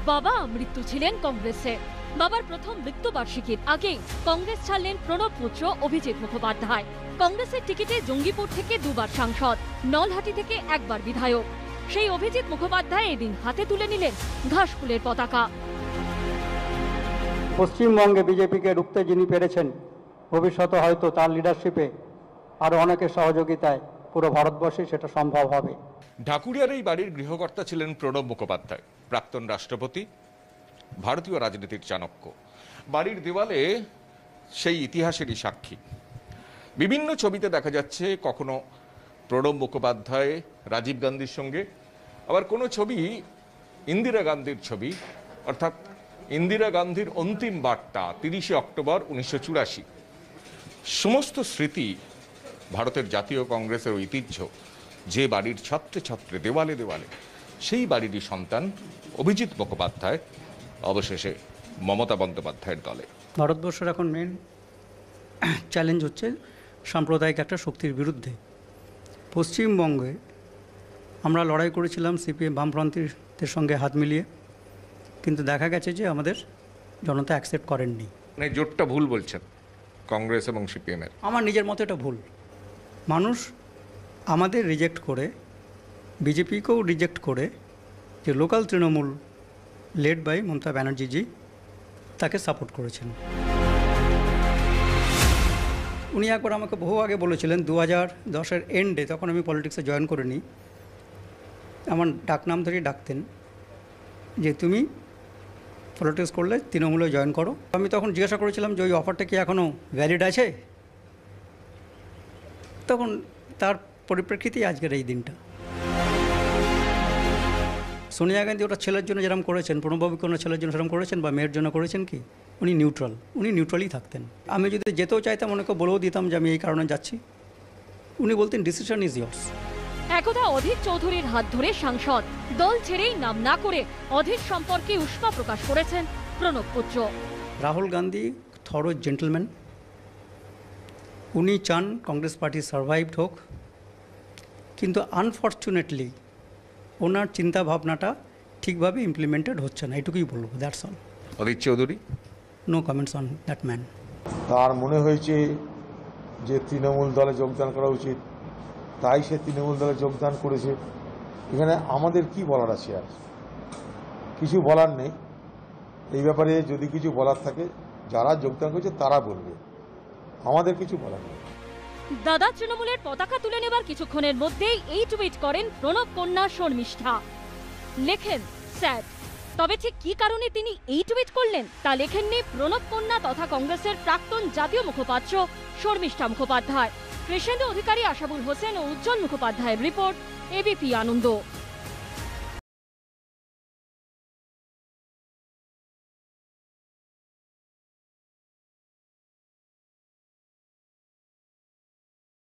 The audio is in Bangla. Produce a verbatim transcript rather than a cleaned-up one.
বাবা মৃত্যু ছিলেন কংগ্রেসে। বাবার প্রথম মৃত্যুবার্ষিকীর আগেই কংগ্রেস ছাড়লেন প্রণব পুত্র অভিজিৎ মুখোপাধ্যায়। কংগ্রেসের টিকিটে জঙ্গিপুর থেকে দুবার সাংসদ, নলহাটি থেকে একবার বিধায়ক। সেই অভিজিৎ মুখোপাধ্যায় এদিন হাতে তুলে নিলেন ঘাসফুলের পতাকা। পশ্চিমবঙ্গে বিজেপিকে রুখতে যিনি পেরেছেন, ভবিষ্যতে হয়তো তার লিডারশিপে আরো অনেকের সহযোগিতায় পুরো ভারতবর্ষে সেটা সম্ভব হবে। ঢাকুরিয়ার এই বাড়ির গৃহকর্তা ছিলেন প্রণব মুখোপাধ্যায়, প্রাক্তন রাষ্ট্রপতি, ভারতীয় রাজনীতির চাণক্য। বাড়ির দেওয়ালে সেই ইতিহাসেরই সাক্ষী। বিভিন্ন ছবিতে দেখা যাচ্ছে কখনো প্রণব মুখোপাধ্যায় রাজীব গান্ধীর সঙ্গে, আবার কোনো ছবি ইন্দিরা গান্ধীর ছবি, অর্থাৎ ইন্দিরা গান্ধীর অন্তিম বার্তা তিরিশে অক্টোবর উনিশশো চুরাশি। সমস্ত স্মৃতি ভারতের জাতীয় কংগ্রেসের ঐতিহ্য, যে বাড়ির ছত্রে ছত্রে দেওয়ালে দেওয়ালে, সেই বাড়িরই সন্তান অভিজিৎ মুখোপাধ্যায় অবশেষে মমতা বন্দ্যোপাধ্যায়ের দলে। ভারতবর্ষের এখন মেন চ্যালেঞ্জ হচ্ছে সাম্প্রদায়িক একটা শক্তির বিরুদ্ধে। পশ্চিমবঙ্গে আমরা লড়াই করেছিলাম সিপিএম বামপন্থীদের সঙ্গে হাত মিলিয়ে, কিন্তু দেখা গেছে যে আমাদের জনতা অ্যাকসেপ্ট করেননি। মানে জোটটা ভুল বলছেন কংগ্রেস এবং সিপিএমের? আমার নিজের মতে এটা ভুল। মানুষ আমাদের রিজেক্ট করে, বিজেপিকেও রিজেক্ট করে, যে local Trinamool led by Mamata ব্যানার্জিজি তাকে সাপোর্ট করেছেন। উনি একবার আমাকে বহু আগে বলেছিলেন, দু হাজার দশের এন্ডে, তখন আমি পলিটিক্সে জয়েন করিনি, আমার ডাকনাম ধরেই ডাকতেন যে তুমি পলিটিক্স করলে তৃণমূলে জয়েন করো। আমি তখন জিজ্ঞাসা করেছিলাম যে ওই অফারটা কি এখনও ভ্যালিড আছে? তখন তার পরিপ্রেক্ষিতেই আজকের এই দিনটা। সোনিয়া গান্ধী ওটা ছেলের জন্য যেরকম করেছেন, প্রণববাবু কোনো ছেলের জন্য সেরকম করেছেন বা মেয়ের জন্য করেছেন কি? উনি নিউট্রাল, উনি নিউট্রালই থাকতেন। আমি যদি যেতেও চাইতাম, অনেকে বলেও দিতাম যে আমি এই কারণে যাচ্ছি, উনি বলতেন ডিসিশন ইজ ইয়ার্স। একদা অধীর চৌধুরীর হাত ধরে সাংসদ, দল ছেড়েই নাম না করে অধীর সম্পর্কে উষ্মা প্রকাশ করেছেন প্রণব পুত্র। রাহুল গান্ধী থরো জেন্টলম্যান, উনি চান কংগ্রেস পার্টি সারভাইভড হোক, কিন্তু আনফর্চুনেটলি ওনার চিন্তা ভাবনাটা ঠিকভাবে ইমপ্লিমেন্টেড হচ্ছে না, এটুকুই বলবো, that's all. Adhir Chowdhury? No comments on that man. তার মনে হয়েছে যে তৃণমূল দলে যোগদান করা উচিত, তাই সে তৃণমূল দলে যোগদান করেছে। এখানে আমাদের কি বলার আছে? আর কিছু বলার নেই এই ব্যাপারে। যদি কিছু বলার থাকে, যারা যোগদান করেছে তারা বলবে, আমাদের কিছু বলার নেই। দাদা তৃণমূলের পতাকা তুলে নেবার কিছুক্ষণের মধ্যেই এই টুইট করেন প্রণব কন্যা শর্মিষ্ঠা। লেখেন স্যাড। তবে ঠিক কি কারণে তিনি এই টুইট করলেন তা লেখেননি প্রণব কন্যা তথা কংগ্রেসের প্রাক্তন জাতীয় মুখপাত্র শর্মিষ্ঠা মুখোপাধ্যায়। কৃষ্ণেন্দু অধিকারী, আশাবুল হোসেন ও উজ্জ্বল মুখোপাধ্যায়ের রিপোর্ট, এবিপি আনন্দ।